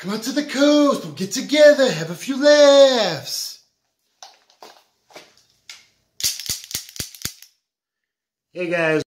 Come out to the coast. We'll get together, have a few laughs. Hey guys.